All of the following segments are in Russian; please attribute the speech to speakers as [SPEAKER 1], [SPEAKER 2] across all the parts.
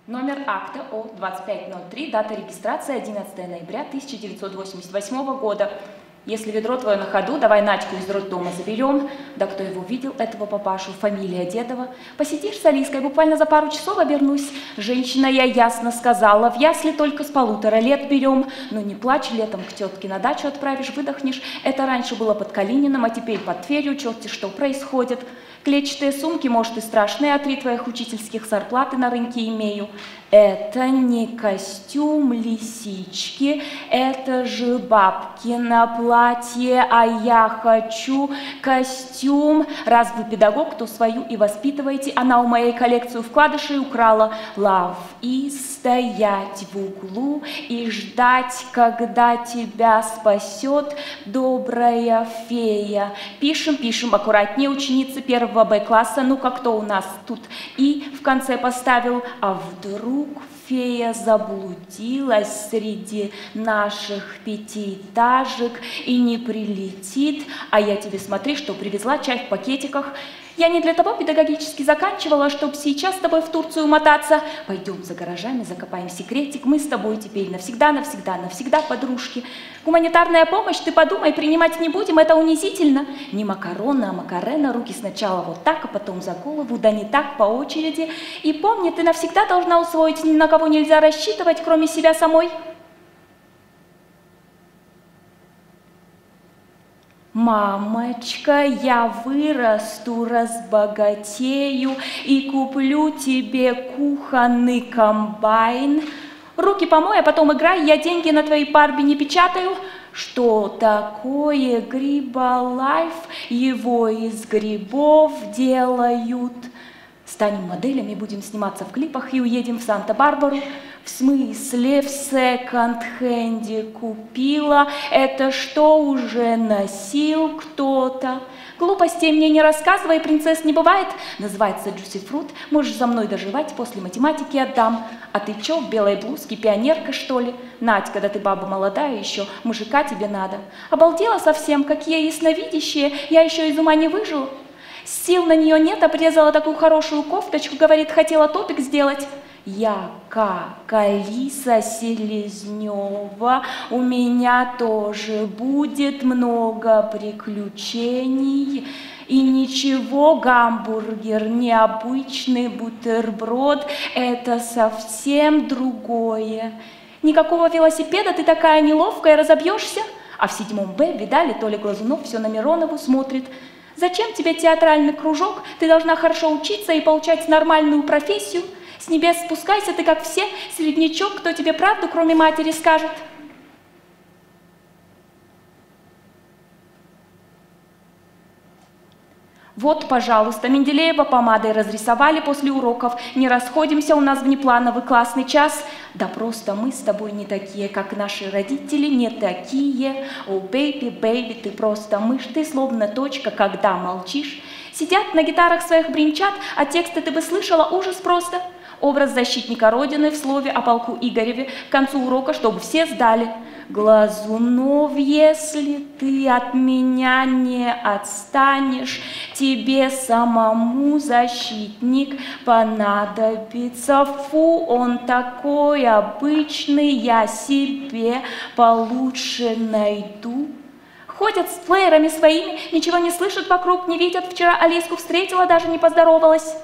[SPEAKER 1] Номер акта О-2503, дата регистрации 11 ноября 1988 года. Если ведро твое на ходу, давай Надьку из роддома заберем. Да кто его видел, этого папашу, фамилия Дедова. Посидишь с Алиской, буквально за пару часов обернусь. Женщина, я ясно сказала, в ясли только с 1,5 лет берем. Ну не плачь, летом к тетке на дачу отправишь, выдохнешь. Это раньше было под Калининым, а теперь под Тверью, черти что происходит. Клетчатые сумки, может, и страшные, а 3 твоих учительских зарплаты на рынке имею. Это не костюм лисички, это же бабкино платье, а я хочу костюм. Раз вы педагог, то свою и воспитываете. Она у моей коллекцию вкладышей украла. Love и стоять в углу и ждать, когда тебя спасет добрая фея. Пишем, пишем, аккуратнее, ученицы 1 Б-класса. Ну-ка, кто у нас тут? И в конце поставил, а вдруг фея заблудилась среди наших 5-этажек и не прилетит, а я тебе смотри, что привезла чай в пакетиках. Я не для того педагогически заканчивала, чтобы сейчас с тобой в Турцию мотаться. Пойдем за гаражами, закопаем секретик, мы с тобой теперь навсегда, навсегда, навсегда подружки. Гуманитарная помощь, ты подумай, принимать не будем, это унизительно. Не макароны, а макарена, руки сначала вот так, а потом за голову, да не так, по очереди. И помни, ты навсегда должна усвоить, ни на кого нельзя рассчитывать, кроме себя самой. Мамочка, я вырасту, разбогатею и куплю тебе кухонный комбайн. Руки помой, а потом играй, я деньги на твоей парбе не печатаю. Что такое гриболайф? Его из грибов делают. Станем моделями, будем сниматься в клипах и уедем в Санта-Барбару. В смысле, в секонд-хенде купила? Это что, уже носил кто-то? Глупостей мне не рассказывай, принцесс не бывает. Называется Juicy Fruit, можешь за мной доживать, после математики отдам. А ты чё, в белой блузке, пионерка, что ли? Надь, когда ты баба молодая еще, мужика тебе надо. Обалдела совсем, какие ясновидящие, я еще из ума не выжила. Сил на нее нет, обрезала такую хорошую кофточку, говорит, хотела топик сделать. Я как Алиса Селезнева, у меня тоже будет много приключений. И ничего, гамбургер, необычный бутерброд, это совсем другое. Никакого велосипеда, ты такая неловкая, разобьешься? А в 7 Б, видали, Толя Глазунов все на Миронову смотрит. Зачем тебе театральный кружок? Ты должна хорошо учиться и получать нормальную профессию. С небес спускайся, ты как все, середнячок, кто тебе правду, кроме матери, скажет? Вот, пожалуйста, Менделеева помадой разрисовали после уроков. Не расходимся, у нас внеплановый классный час. Да просто мы с тобой не такие, как наши родители, не такие. О, бэйби, бэйби, ты просто мышь, ты словно точка, когда молчишь. Сидят на гитарах своих бренчат, а тексты ты бы слышала, ужас просто. Образ защитника Родины в слове о полку Игореве к концу урока, чтобы все сдали. Глазунов, если ты от меня не отстанешь, тебе самому защитник понадобится. Фу, он такой обычный, я себе получше найду. Ходят с плеерами своими, ничего не слышат вокруг, не видят. Вчера Алиску встретила, даже не поздоровалась.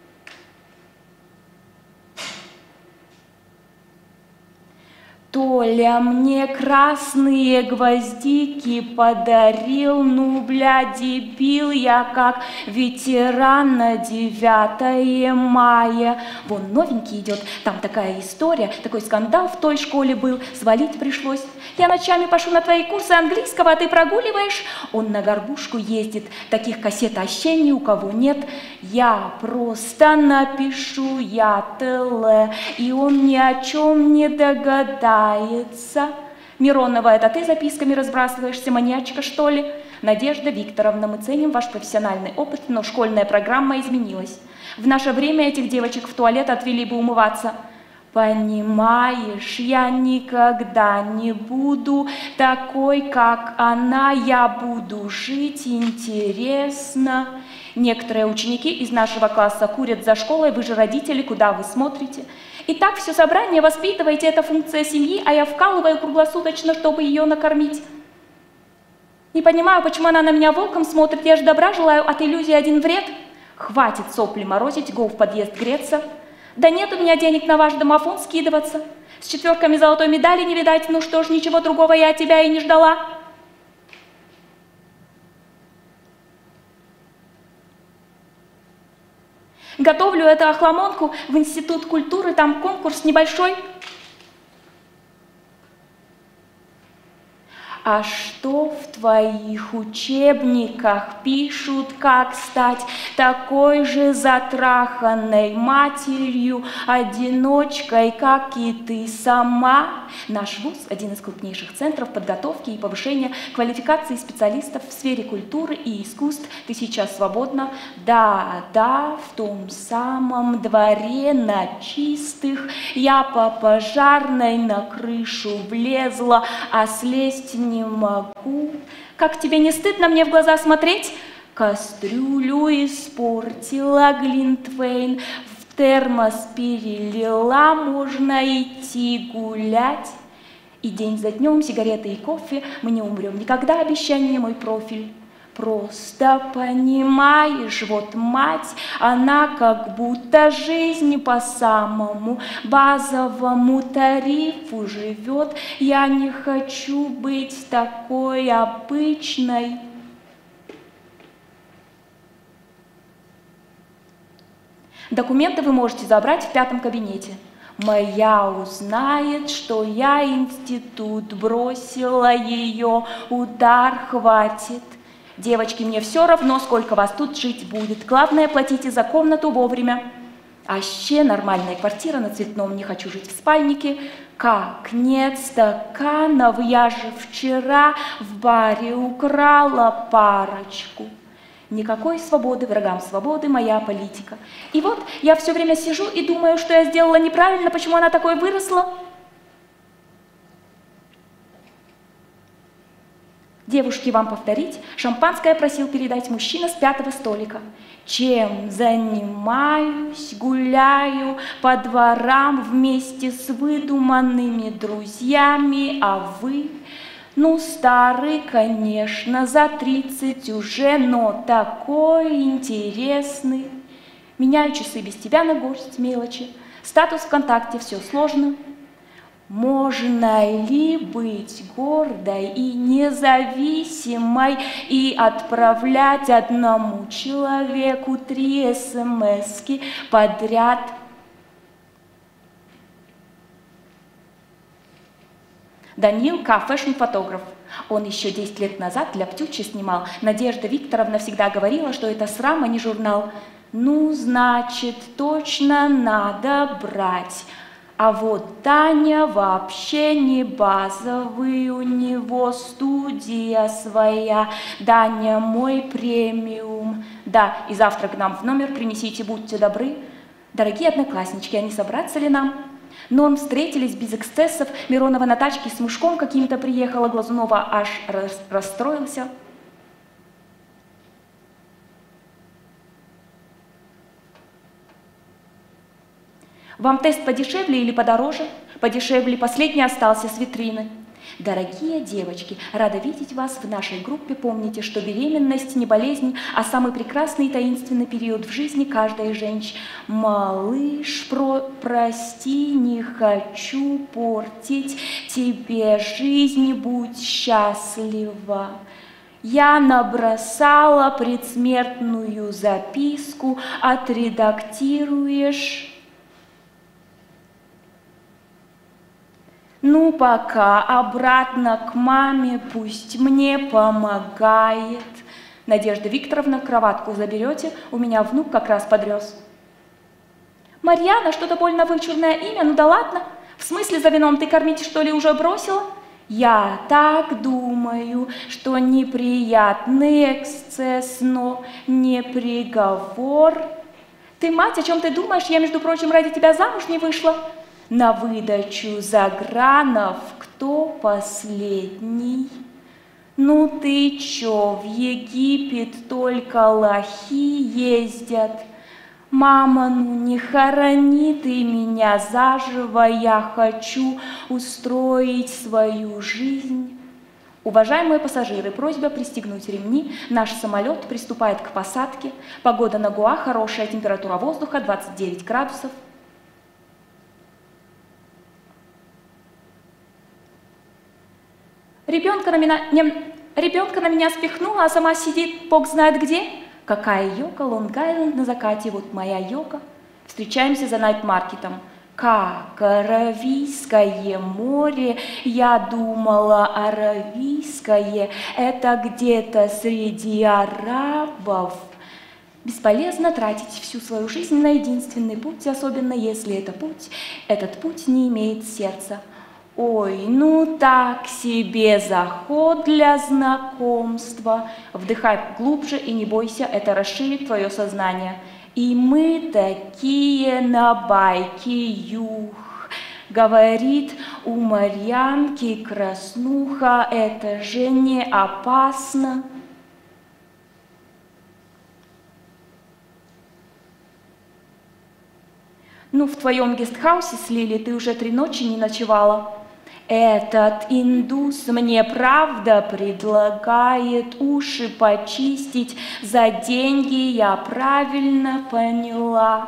[SPEAKER 1] Толя мне красные гвоздики подарил, ну, бля, дебил, я как ветеран на 9 мая. Вон новенький идет, там такая история, такой скандал в той школе был, свалить пришлось. Я ночами пошу на твои курсы английского, а ты прогуливаешь. Он на горбушку ездит, таких кассет вообще ни у кого нет. Я просто напишу, я ТЛ, и он ни о чем не догадается. Миронова, это ты записками разбрасываешься, маньячка, что ли? Надежда Викторовна, мы ценим ваш профессиональный опыт, но школьная программа изменилась. В наше время этих девочек в туалет отвели бы умываться. Понимаешь, я никогда не буду такой, как она, я буду жить интересно. Некоторые ученики из нашего класса курят за школой, вы же родители, куда вы смотрите? И так все собрание воспитываете, это функция семьи, а я вкалываю круглосуточно, чтобы ее накормить. Не понимаю, почему она на меня волком смотрит, я же добра желаю, от иллюзии один вред. Хватит сопли морозить, го в подъезд греться. Да нет у меня денег на ваш домофон скидываться. С 4 золотой медали не видать, ну что ж, ничего другого я от тебя и не ждала. Готовлю эту охламонку в Институт культуры, там конкурс небольшой. А что в твоих учебниках пишут, как стать такой же затраханной матерью, одиночкой, как и ты сама? Наш вуз – один из крупнейших центров подготовки и повышения квалификации специалистов в сфере культуры и искусств. Ты сейчас свободна? Да, да, в том самом дворе на чистых я по пожарной на крышу влезла, а слезть не могу. Как тебе не стыдно мне в глаза смотреть? Кастрюлю испортила, глинтвейн в термос перелила, можно идти гулять. И день за днем, сигареты и кофе, мы не умрем никогда, обещание мой профиль. Просто понимаешь, вот мать, она как будто жизнь по самому базовому тарифу живет. Я не хочу быть такой обычной. Документы вы можете забрать в 5 кабинете. Моя узнает, что я институт бросила, ее удар хватит. Девочки, мне все равно, сколько вас тут жить будет. Главное, платите за комнату вовремя. А ще нормальная квартира на Цветном, не хочу жить в спальнике. Как нет стаканов, я же вчера в баре украла парочку. Никакой свободы, врагам свободы, моя политика. И вот я все время сижу и думаю, что я сделала неправильно, почему она такой выросла. Девушки, вам повторить? Шампанское просил передать мужчина с 5-го столика. Чем занимаюсь, гуляю по дворам вместе с выдуманными друзьями, а вы? Ну, старый, конечно, за 30 уже, но такой интересный. Меняю часы без тебя на горсть мелочи. Статус ВКонтакте, все сложно. Можно ли быть гордой и независимой и отправлять одному человеку 3 смски подряд? Данил К. фэшн-фотограф. Он еще 10 лет назад для Птючи снимал. Надежда Викторовна всегда говорила, что это срам, а не журнал. Ну, значит, точно надо брать. А вот Таня вообще не базовый, у него студия своя. Даня мой премиум. Да, и завтра к нам в номер принесите, будьте добры. Дорогие однокласснички, а не собраться ли нам? Норм встретились без эксцессов. Миронова на тачке с мужиком каким-то приехала. Глазунова аж расстроился. Вам тест подешевле или подороже? Подешевле, последний остался с витрины. Дорогие девочки, рада видеть вас в нашей группе. Помните, что беременность не болезнь, а самый прекрасный и таинственный период в жизни каждой женщины. Малыш, прости, не хочу портить тебе жизнь, будь счастлива. Я набросала предсмертную записку, отредактируешь? Ну, пока обратно к маме, пусть мне помогает. Надежда Викторовна, кроватку заберете? У меня внук как раз подрос. Марьяна, что-то больно вычурное имя, ну да ладно. В смысле за вином ты кормить, что ли, уже бросила? Я так думаю, что неприятный эксцесс, но не приговор. Ты, мать, о чем ты думаешь? Я, между прочим, ради тебя замуж не вышла. На выдачу загранов кто последний? Ну ты чё, в Египет только лохи ездят? Мама, ну не хорони ты меня заживо, я хочу устроить свою жизнь. Уважаемые пассажиры, просьба пристегнуть ремни. Наш самолет приступает к посадке. Погода на Гоа, хорошая температура воздуха, 29 градусов. Ребенка на меня спихнула, а сама сидит, бог знает где. Какая йока, Лонг-Айленд на закате, вот моя йока. Встречаемся за найт-маркетом. Как Аравийское море, я думала, Аравийское, это где-то среди арабов. Бесполезно тратить всю свою жизнь на единственный путь, особенно если этот путь не имеет сердца. Ой, ну так себе заход для знакомства. Вдыхай глубже и не бойся, это расширит твое сознание. И мы такие на байке, юх, говорит у Марьянки краснуха, это же не опасно. Ну, в твоем гестхаусе с Лили ты уже 3 ночи не ночевала. Этот индус мне правда предлагает уши почистить за деньги, я правильно поняла.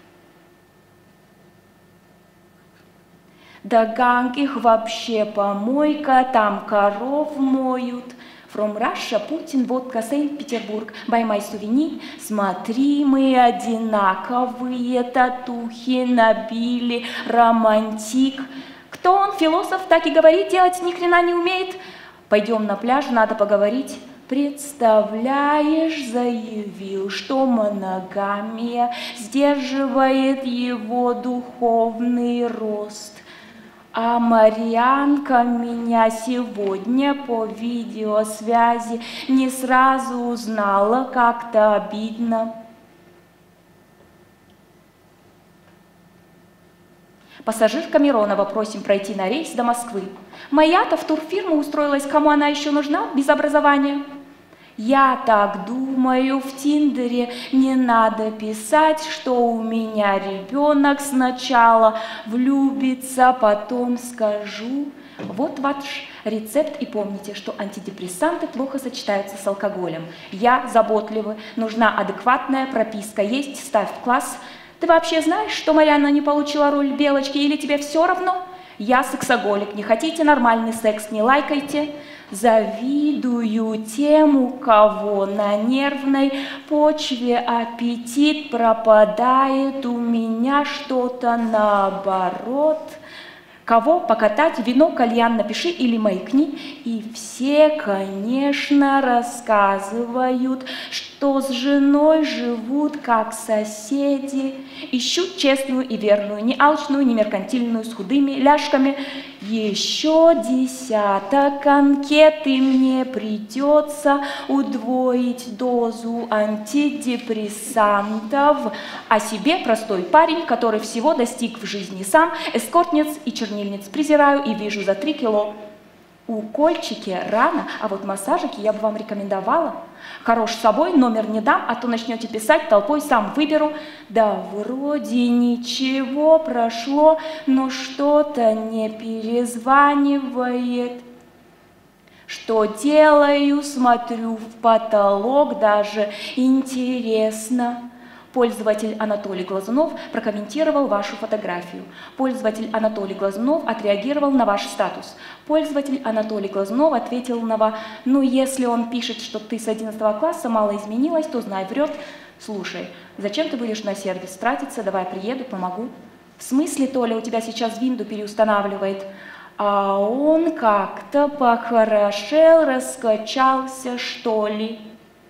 [SPEAKER 1] Да ганг их вообще помойка, там коров моют. From Russia, Путин, водка, Санкт-Петербург, by my souvenir. Смотри, мы одинаковые, татухи набили, романтик. Кто он, философ, так и говорит, делать ни хрена не умеет. Пойдем на пляж, надо поговорить. Представляешь, заявил, что моногамия сдерживает его духовный рост. А Марьянка меня сегодня по видеосвязи не сразу узнала, как-то обидно. Пассажирка Миронова, просим пройти на рейс до Москвы. Моя-то в турфирму устроилась, кому она еще нужна, без образования? Я так думаю, в Тиндере не надо писать, что у меня ребенок сначала влюбится, потом скажу. Вот ваш рецепт, и помните, что антидепрессанты плохо сочетаются с алкоголем. Я заботливый, нужна адекватная прописка, есть, ставь в класс. Ты вообще знаешь, что Марьяна не получила роль Белочки, или тебе все равно? Я сексоголик, не хотите нормальный секс, не лайкайте. Завидую тем, у кого на нервной почве аппетит пропадает, у меня что-то наоборот. Кого покатать, вино, кальян, напиши или маякни. И все, конечно, рассказывают, что с женой живут как соседи. Ищут честную и верную, не алчную, не меркантильную, с худыми ляжками. Еще десяток анкет, и мне придется удвоить дозу антидепрессантов. О себе простой парень, который всего достиг в жизни сам, эскортниц и чернильниц презираю и вижу за 3 кило. Укольчики рано, а вот массажики я бы вам рекомендовала. Хорош с собой, номер не дам, а то начнете писать, толпой сам выберу. Да вроде ничего прошло, но что-то не перезванивает. Что делаю, смотрю в потолок, даже интересно. Пользователь Анатолий Глазунов прокомментировал вашу фотографию. Пользователь Анатолий Глазунов отреагировал на ваш статус. Пользователь Анатолий Глазунов ответил на вас: ну, если он пишет, что ты с 11 класса мало изменилась, то знай, врет. Слушай, зачем ты будешь на сервис тратиться? Давай приеду, помогу. В смысле, Толя, у тебя сейчас винду переустанавливает? А он как-то похорошел, раскачался, что ли?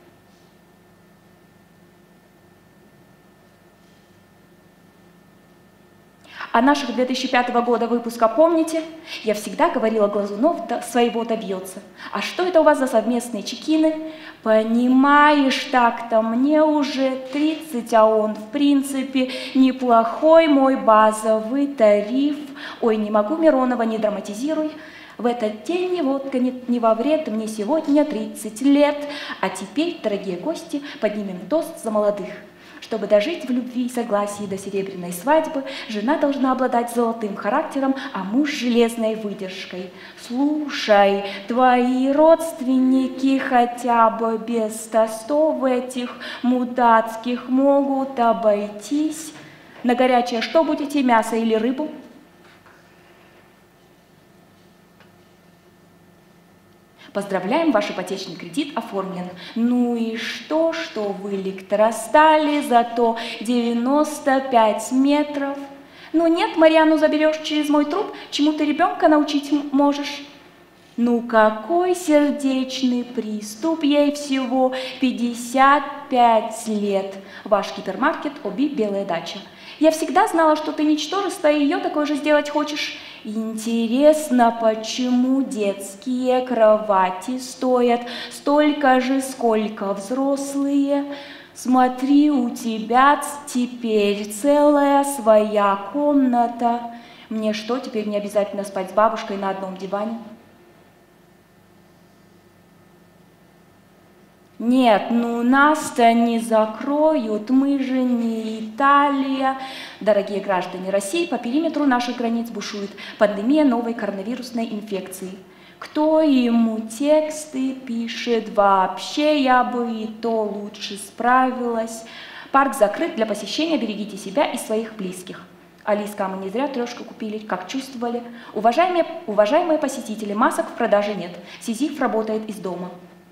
[SPEAKER 1] А наших 2005 года выпуска помните? Я всегда говорила, Глазунов своего добьется. А что это у вас за совместные чекины? Понимаешь, так-то мне уже 30, а он в принципе неплохой мой базовый тариф. Ой, не могу, Миронова, не драматизируй. В этот день ни водка, ни во вред, мне сегодня 30 лет. А теперь, дорогие гости, поднимем тост за молодых. Чтобы дожить в любви и согласии до серебряной свадьбы, жена должна обладать золотым характером, а муж железной выдержкой. Слушай, твои родственники хотя бы без тостов этих мудацких могут обойтись. На горячее что будете, мясо или рыбу? Поздравляем, ваш ипотечный кредит оформлен. Ну и что в электростали, зато 95 метров. Ну нет, Марьяну заберешь через мой труп, чему ты ребенка научить можешь? Ну какой сердечный приступ, ей всего 55 лет. Ваш гипермаркет Оби Белая дача. Я всегда знала, что ты ничтожество, и ее такое же сделать хочешь. Интересно, почему детские кровати стоят столько же, сколько взрослые? Смотри, у тебя теперь целая своя комната. Мне что, теперь не обязательно спать с бабушкой на одном диване? Нет, ну нас-то не закроют, мы же не Италия. Дорогие граждане России, по периметру наших границ бушует пандемия новой коронавирусной инфекции. Кто ему тексты пишет вообще, я бы и то лучше справилась. Парк закрыт для посещения, берегите себя и своих близких. Алиска, а мы не зря трешку купили, как чувствовали. Уважаемые посетители, масок в продаже нет, Сизиф работает из дома.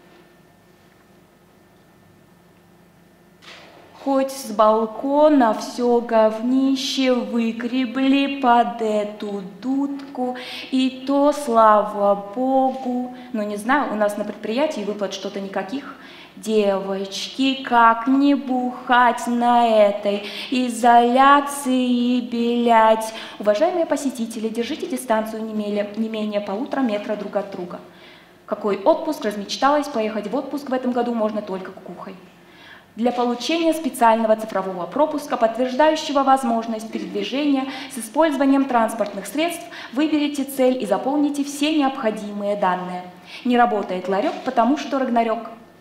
[SPEAKER 1] Хоть с балкона все говнище выгребли под эту дудку, и то, слава богу. Но не знаю, у нас на предприятии выплат что-то никаких. Девочки, как не бухать на этой изоляции, блять. Уважаемые посетители, держите дистанцию не менее 1,5 метра друг от друга. Какой отпуск? Размечталась, поехать в отпуск в этом году можно только кукухой. Для получения специального цифрового пропуска, подтверждающего возможность передвижения с использованием транспортных средств, выберите цель и заполните все необходимые данные. Не работает ларек, потому что Рагнарёк.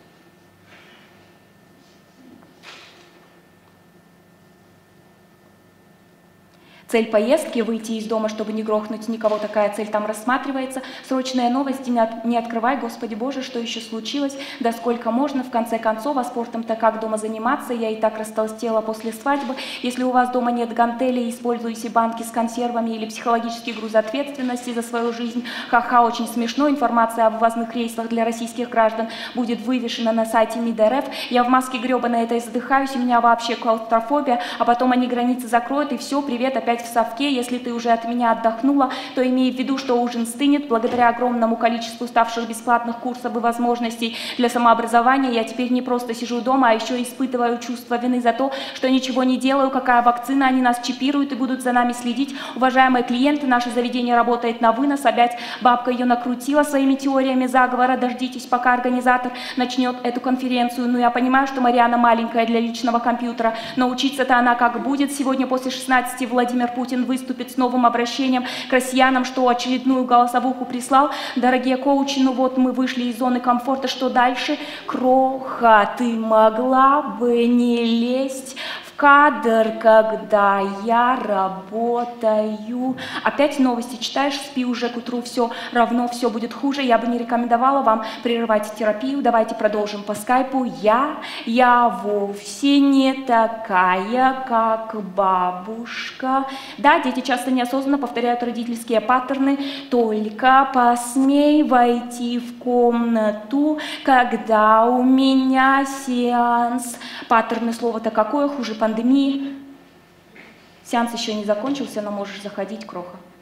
[SPEAKER 1] Цель поездки – выйти из дома, чтобы не грохнуть никого, такая цель там рассматривается. Срочная новость, не открывай, Господи Боже, что еще случилось, да сколько можно, в конце концов, а спортом-то как дома заниматься, я и так растолстела после свадьбы. Если у вас дома нет гантелей, используйте банки с консервами или психологический груз ответственности за свою жизнь. Ха-ха, очень смешно, информация о вывозных рейсах для российских граждан будет вывешена на сайте МИД РФ. Я в маске гребаной этой задыхаюсь, у меня вообще клаустрофобия, а потом они границы закроют, и все, привет, опять в совке. Если ты уже от меня отдохнула, то имей в виду, что ужин стынет. Благодаря огромному количеству ставших бесплатных курсов и возможностей для самообразования я теперь не просто сижу дома, а еще испытываю чувство вины за то, что ничего не делаю, какая вакцина, они нас чипируют и будут за нами следить. Уважаемые клиенты, наше заведение работает на вынос, опять бабка ее накрутила своими теориями заговора, дождитесь, пока организатор начнет эту конференцию. Ну, я понимаю, что Марьяна маленькая для личного компьютера, но учиться-то она как будет. Сегодня после 16 Владимир Путин выступит с новым обращением к россиянам, что очередную голосовуху прислал. Дорогие коучи, ну вот мы вышли из зоны комфорта, что дальше? Кроха, ты могла бы не лезть в кадр, когда я работаю. Опять новости читаешь, спи уже к утру, все равно все будет хуже. Я бы не рекомендовала вам прерывать терапию. Давайте продолжим по скайпу. Я вовсе не такая, как бабушка. Да, дети часто неосознанно повторяют родительские паттерны. Только посмей войти в комнату, когда у меня сеанс. Паттерны слова-то какое, хуже пандемии. Сеанс еще не закончился, но можешь заходить, Кроха.